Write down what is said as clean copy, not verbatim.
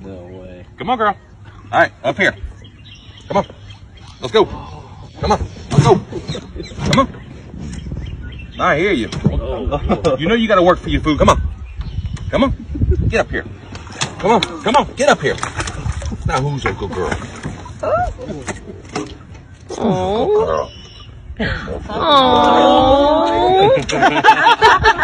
No way. Come on, girl. All right, up here. Come on. Let's go. Come on. Let's go. Come on. I hear you. Oh. You know you got to work for your food. Come on. Come on. Get up here. Come on. Come on. Get up here. Now, who's a good girl? Oh. Girl. Oh.